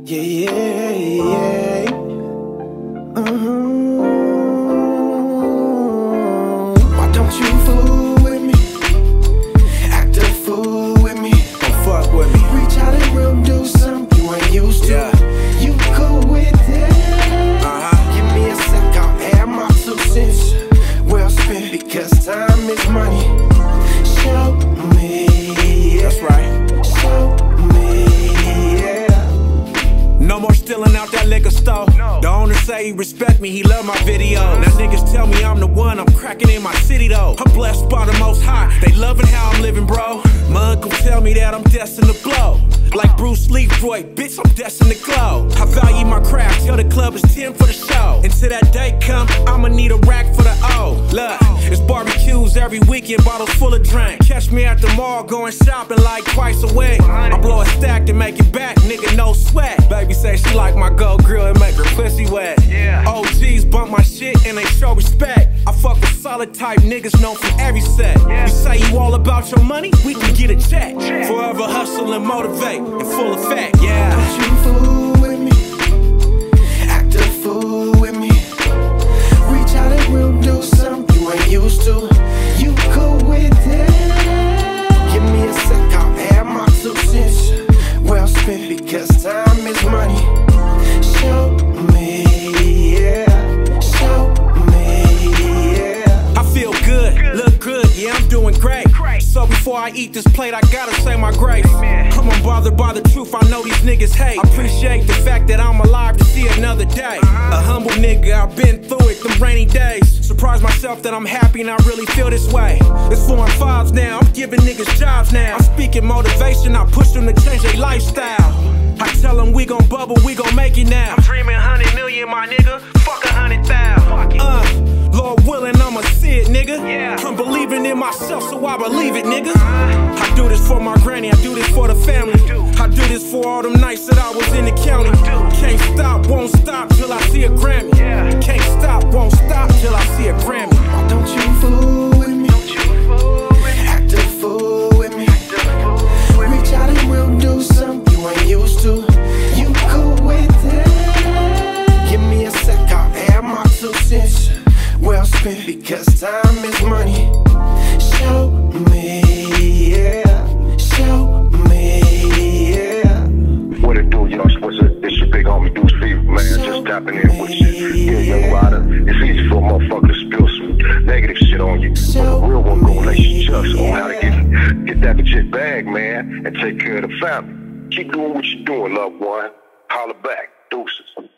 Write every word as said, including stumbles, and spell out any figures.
Yeah, yeah, yeah. Mm-hmm. Why don't you fool with me? Act a fool with me. Don't fuck with me. Reach out and real do something you ain't used to. Yeah. You cool with it? Uh-huh. Give me a sec, I'll add my two cents. Well spent, because time is money. Show me. That's right. Show me, yeah. No more stealing out that liquor store. No. The owner say he respect me, he love my videos. Now niggas tell me I'm the one, I'm cracking in my city though. I'm blessed by the most high, they loving how I'm living, bro. My uncle tell me that I'm destined to blow. Like Bruce Lee, Roy, bitch, I'm destined to glow. I value my craft, tell the club it's ten for the show. Until that day come, I'ma need a rack for the O. Look, it's barbecues every weekend, bottles full of drink. Catch me at the mall, going shopping like twice a week. I blow a stack to make it back, nigga, no sweat. Baby say she like my gold grill and make her pussy wet. Yeah. O Gs bump my shit and they show respect. I fuck with solid type niggas known from every set. Yeah. You say you all about your money, we can get a check. check. Forever hustle and motivate, in full effect, yeah. Don't you fool with me? Act a fool with me. Reach out and real do something you ain't used to. You cool with it? Give me a sec, I'll add my two cents. Well spent, because time is money. Show me, yeah. Show me, yeah. I feel good, look good, yeah, I'm doing great. So before I eat this plate, I gotta say my grace. I'm unbothered by the truth, I know these niggas hate. I appreciate the fact that I'm alive to see another day. A humble nigga, I've been through it, them rainy days. Surprise myself that I'm happy and I really feel this way. It's four and fives now, I'm giving niggas jobs now. I'm speaking motivation, I push them to change their lifestyle. I tell them we gon' bubble, we gon' make it now. I'm dreaming hundred million, my nigga, fuck a hundred thousand. Uh, Lord willing, I'ma see it, nigga. Yeah. I'm believing in myself, so I believe it, nigga. Uh, I do this for my granny, I do this for the family. I do this for all them nights that I was in the county. Can't stop, won't stop till I see a Grammy. Yeah. Can't stop, won't stop till I see a Grammy. Why don't you fool with me? Don't you fool with me? Act a fool with me. Reach out and we'll do something you ain't used to. You cool with it? Give me a sec, I'll add my two cents. Well spent, because time is money. Show me, yeah. Show me, yeah. What it do, y'all? What's it? It's your big homie Deuce Fever, man. Just tapping in with you. Yeah, young rider. It's easy for a motherfucker to spill some negative shit on you. But the real one go relationships on how to get, get that legit bag, man, and take care of the family. Keep doing what you're doing, loved one. Holla back. Deuces.